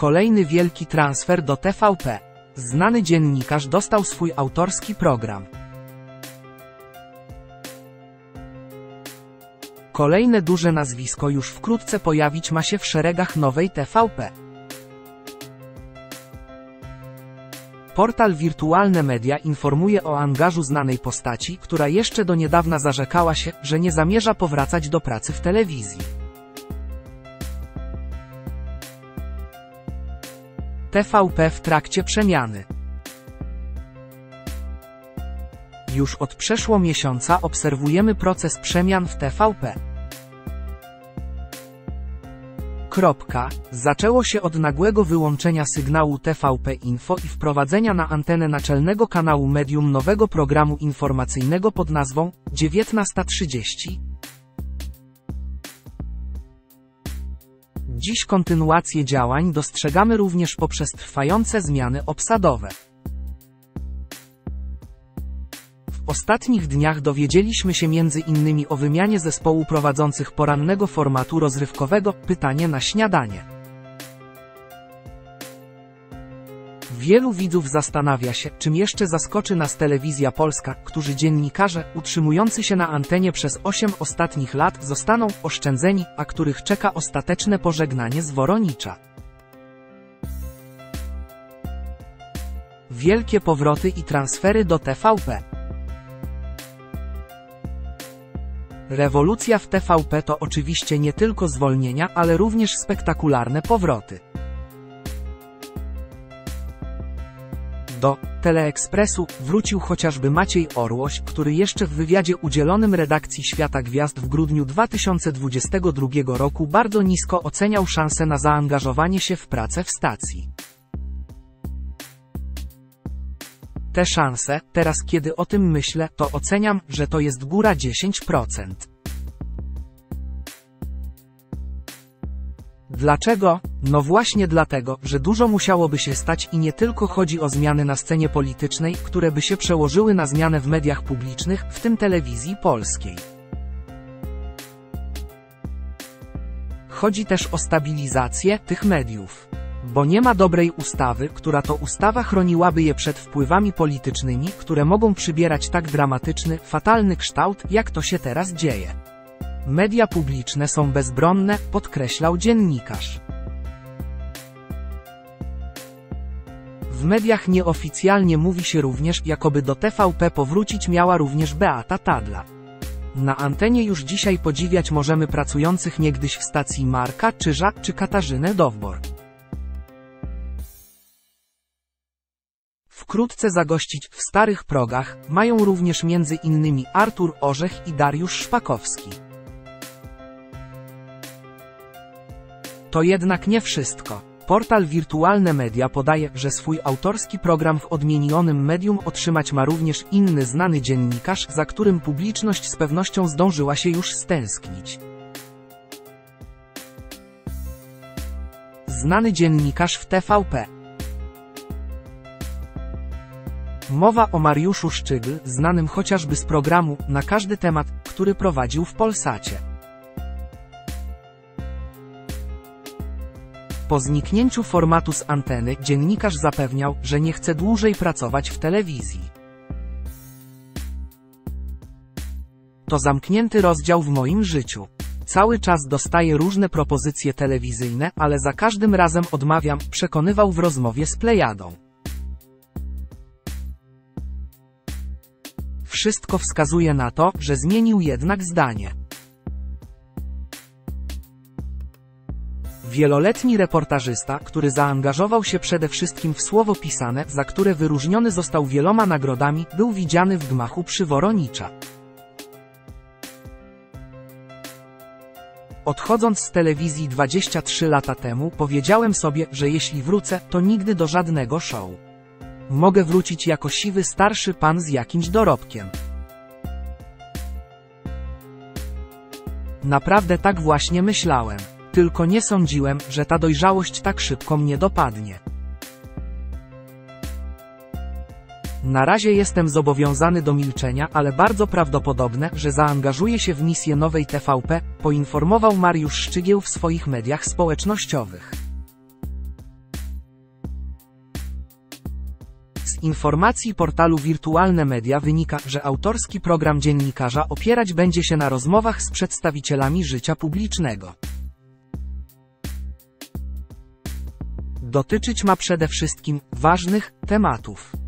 Kolejny wielki transfer do TVP. Znany dziennikarz dostał swój autorski program. Kolejne duże nazwisko już wkrótce pojawić ma się w szeregach nowej TVP. Portal Wirtualne Media informuje o angażu znanej postaci, która jeszcze do niedawna zarzekała się, że nie zamierza powracać do pracy w telewizji. TVP w trakcie przemiany. Już od przeszło miesiąca obserwujemy proces przemian w TVP. Zaczęło się od nagłego wyłączenia sygnału TVP Info i wprowadzenia na antenę naczelnego kanału Medium nowego programu informacyjnego pod nazwą 19:30. Dziś kontynuację działań dostrzegamy również poprzez trwające zmiany obsadowe. W ostatnich dniach dowiedzieliśmy się m.in. o wymianie zespołu prowadzących porannego formatu rozrywkowego Pytanie na śniadanie. Wielu widzów zastanawia się, czym jeszcze zaskoczy nas Telewizja Polska, którzy dziennikarze, utrzymujący się na antenie przez 8 ostatnich lat, zostaną oszczędzeni, a których czeka ostateczne pożegnanie z Woronicza. Wielkie powroty i transfery do TVP. Rewolucja w TVP to oczywiście nie tylko zwolnienia, ale również spektakularne powroty. Do Teleekspresu wrócił chociażby Maciej Orłoś, który jeszcze w wywiadzie udzielonym redakcji Świata Gwiazd w grudniu 2022 roku bardzo nisko oceniał szansę na zaangażowanie się w pracę w stacji. Te szanse, teraz kiedy o tym myślę, to oceniam, że to jest góra 10%. Dlaczego? No właśnie dlatego, że dużo musiałoby się stać i nie tylko chodzi o zmiany na scenie politycznej, które by się przełożyły na zmianę w mediach publicznych, w tym telewizji polskiej. Chodzi też o stabilizację tych mediów. Bo nie ma dobrej ustawy, która to ustawa chroniłaby je przed wpływami politycznymi, które mogą przybierać tak dramatyczny, fatalny kształt, jak to się teraz dzieje. Media publiczne są bezbronne, podkreślał dziennikarz. W mediach nieoficjalnie mówi się również, jakoby do TVP powrócić miała również Beata Tadla. Na antenie już dzisiaj podziwiać możemy pracujących niegdyś w stacji Marka Czyża czy Katarzynę Dowbor. Wkrótce zagościć w starych progach mają również m.in. Artur Orzech i Dariusz Szpakowski. To jednak nie wszystko. Portal Wirtualne Media podaje, że swój autorski program w odmienionym medium otrzymać ma również inny znany dziennikarz, za którym publiczność z pewnością zdążyła się już stęsknić. Znany dziennikarz w TVP. Mowa o Mariuszu Szczygl, znanym chociażby z programu Na każdy temat, który prowadził w Polsacie. Po zniknięciu formatu z anteny, dziennikarz zapewniał, że nie chce dłużej pracować w telewizji. To zamknięty rozdział w moim życiu. Cały czas dostaję różne propozycje telewizyjne, ale za każdym razem odmawiam, przekonywał w rozmowie z Plejadą. Wszystko wskazuje na to, że zmienił jednak zdanie. Wieloletni reportażysta, który zaangażował się przede wszystkim w słowo pisane, za które wyróżniony został wieloma nagrodami, był widziany w gmachu przy Woronicza. Odchodząc z telewizji 23 lata temu, powiedziałem sobie, że jeśli wrócę, to nigdy do żadnego show. Mogę wrócić jako siwy starszy pan z jakimś dorobkiem. Naprawdę tak właśnie myślałem. Tylko nie sądziłem, że ta dojrzałość tak szybko mnie dopadnie. Na razie jestem zobowiązany do milczenia, ale bardzo prawdopodobne, że zaangażuję się w misję nowej TVP, poinformował Mariusz Szczygieł w swoich mediach społecznościowych. informacji portalu Wirtualne Media wynika, że autorski program dziennikarza opierać będzie się na rozmowach z przedstawicielami życia publicznego. Dotyczyć ma przede wszystkim ważnych tematów.